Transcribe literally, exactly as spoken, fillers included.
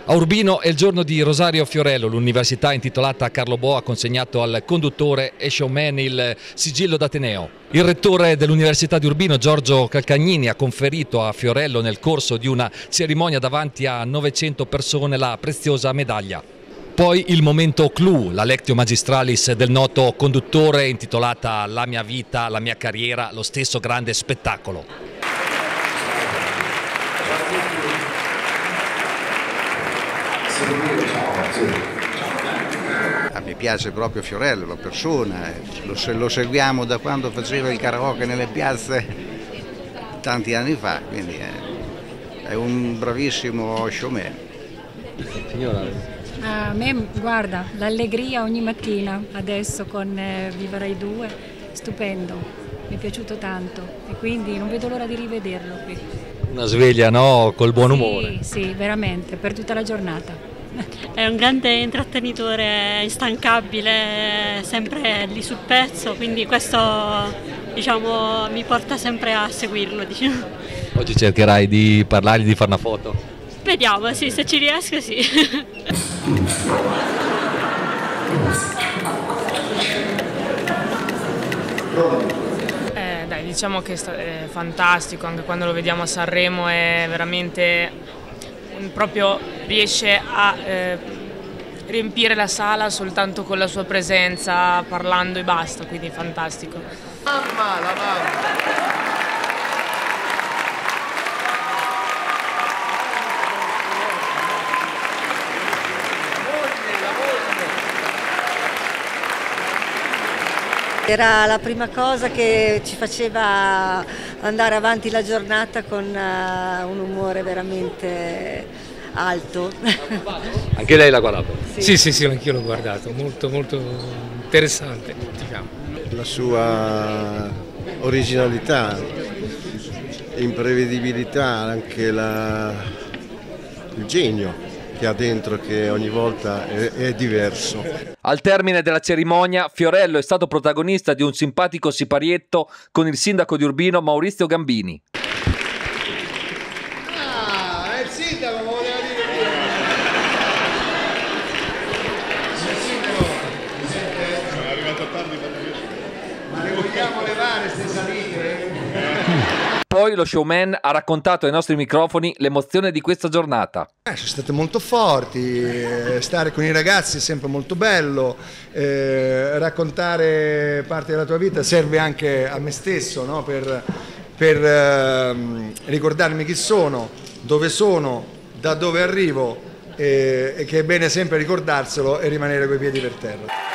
A Urbino è il giorno di Rosario Fiorello, l'università intitolata a Carlo Bo ha consegnato al conduttore e showman il sigillo d'Ateneo. Il rettore dell'Università di Urbino, Giorgio Calcagnini, ha conferito a Fiorello nel corso di una cerimonia davanti a novecento persone la preziosa medaglia. Poi il momento clou, la lectio magistralis del noto conduttore intitolata La mia vita, la mia carriera, lo stesso grande spettacolo. A me piace proprio Fiorello, la persona, lo, lo seguiamo da quando faceva il karaoke nelle piazze tanti anni fa, quindi è, è un bravissimo showman. Signora. A me, guarda, l'allegria ogni mattina, adesso con eh, Viva Rai due, stupendo, mi è piaciuto tanto e quindi non vedo l'ora di rivederlo qui. Una sveglia, no? Col buon umore. Sì, sì, veramente, per tutta la giornata. È un grande intrattenitore, instancabile, sempre lì sul pezzo, quindi questo, diciamo, mi porta sempre a seguirlo. Diciamo. Oggi cercherai di parlargli, di fare una foto? Vediamo, sì, se ci riesco sì. Eh, dai, diciamo che è fantastico, anche quando lo vediamo a Sanremo è veramente... proprio riesce a eh, riempire la sala soltanto con la sua presenza, parlando e basta, quindi fantastico. Mamma, la mamma. Era la prima cosa che ci faceva andare avanti la giornata con uh, un umore veramente alto. Anche lei l'ha guardato? Sì, sì, sì, sì, anch'io l'ho guardato, molto molto interessante, diciamo. La sua originalità, imprevedibilità, anche la, il genio che ha dentro, che ogni volta è, è diverso. Al termine della cerimonia, Fiorello è stato protagonista di un simpatico siparietto con il sindaco di Urbino, Maurizio Gambini. Ah, è il sindaco, ma voleva dire che... Il sindaco, è arrivato tardi, ma le vogliamo levare queste salite? Poi lo showman ha raccontato ai nostri microfoni l'emozione di questa giornata. Eh, sono state molto forti, eh, stare con i ragazzi è sempre molto bello, eh, raccontare parte della tua vita serve anche a me stesso, no? per, per eh, ricordarmi chi sono, dove sono, da dove arrivo, eh, e che è bene sempre ricordarselo e rimanere coi piedi per terra.